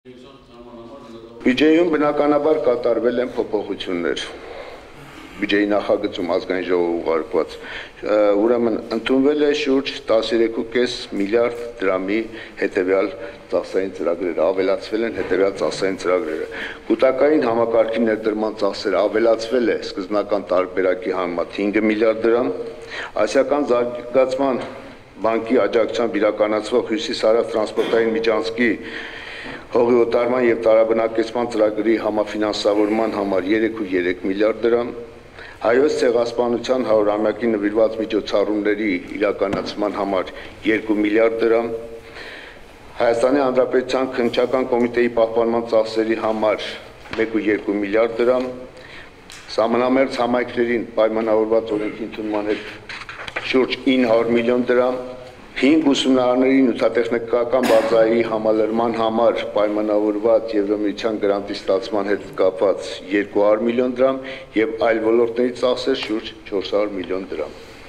Բյուջեում բնականաբար կատարվել են փոփոխություններ։ Բյուջեի նախագծում ազգային ժողովը ուղարկված, ուրեմն ընդունվել է շուրջ 13.5 միլիարդ դրամի հետևյալ ծախսային ծրագրերը, ավելացվել են հետևյալ ծախսային ծրագրերը։ Կൂട്ടակային համակարգի ներդրման ծախսերը ավելացվել է սկզբնական տարբերակի համեմատ 5 միլիարդ դրամ, Ասիական զարգացման բանկի աջակցությամբ իրականացվող հյուսիս-հարավ տրանսպորտային միջանցքի հողի օտարման և տարաբնակեցման ծրագրի համաֆինանսավորման համար 3.3 միլիարդ դրամ, Հայոց ցեղասպանության 100-ամյակի նվիրված միջոցառումների իրականացման համար 2 միլիարդ դրամ, Հայաստանի Հանրապետության Քննչական կոմիտեի պահպանման ծախսերի համար 1.2 միլիարդ դրամ, Սահմանամերձ համայնքներին պայմանավորված օրենքի ընդունման հետ շուրջ 900 միլիոն դրամ, 5 ուսումնարանների նյութատեխնիկական բազայի համալրման համար պայմանավորված Եվրամիության գրանտի ստացման հետ կապված 200 միլիոն դրամ և այլ ոլորտների ծախսեր շուրջ 400 միլիոն դրամ։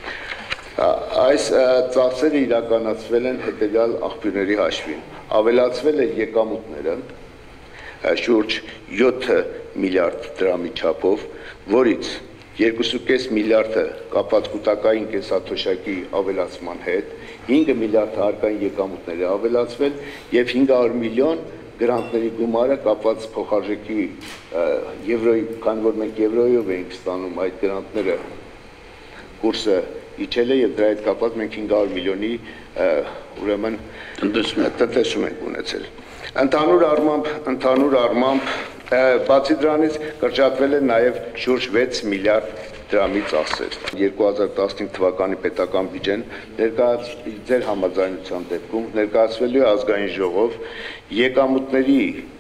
Այս ծախսերը իրականացվել են հետևյալ աղբյուրների հաշվին։ Ավելացվել է եկամուտները շուրջ 7 միլիարդ դրամի չափով, որից 2.5 միլիարդը կապված կൂട്ടակային կենսաթոշակի ավելացման հետ, 5 միլիարդ հարկային եկամուտներ է ավելացվել և 500 միլիոն գրանտների գումարը կապված փոխարժեքի եվրոյի, քանի որ մենք եվրոյով էինք ստանում այդ գրանտները, կուրսը իջել է և դրա հետ կապված մենք 500 միլիոնի ուրեմն տնտեսում ենք ունեցել։ Ընդհանուր առմամբ բացի դրանից կրճատվել է նաև շուրջ 6 միլիարդ դրամի ծախսեր։ 2015 թվականի պետական բյուջեն ձեր համաձայնության դեպքում ներկայացվելու է ազգային ժողով եկամուտների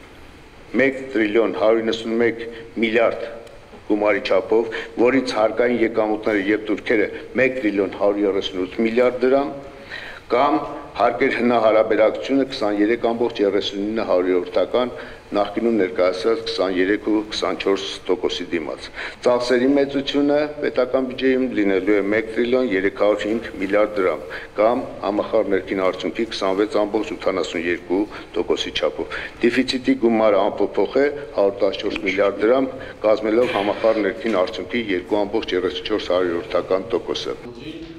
1 տրիլիոն 191 միլիարդ գումարի չափով, որից հարկային եկամուտները և տուրքերը 1 տրիլիոն 138 միլիարդ դրամ, կամ հարկեր հնահարաբերակցությունը 23.39%, նախկինում ներկայացրած 23.24%-ի դիմաց։ Ծախսերի մեծությունը պետական բյուջեում լինելու է 1 տրիլիոն 305 միլիարդ դրամ, կամ համախառն ներքին արդյունքի 26.72%-ի չափով։ Դեֆիցիտի գումարը անփոփոխ է 114 միլիարդ դրամ, կազմելով համախառն ներքին արդյունքի 2.34%։